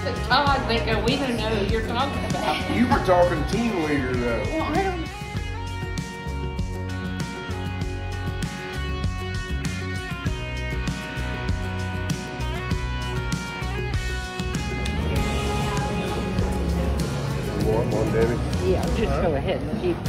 at Todd thinking we don't know who you're talking about. You were talking team leader though. Well, I don't. You want one, Debbie? Yeah, just go ahead and keep.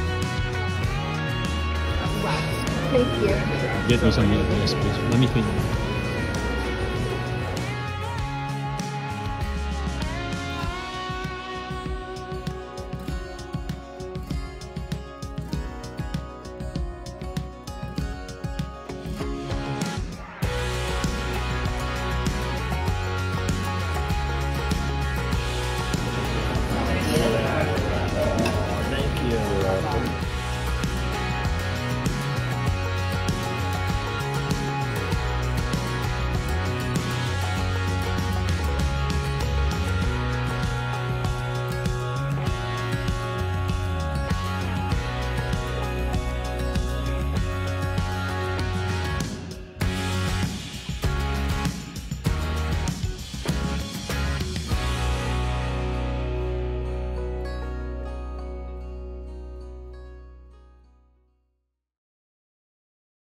Thank you. Get me some milk, yes, please. Let me clean it.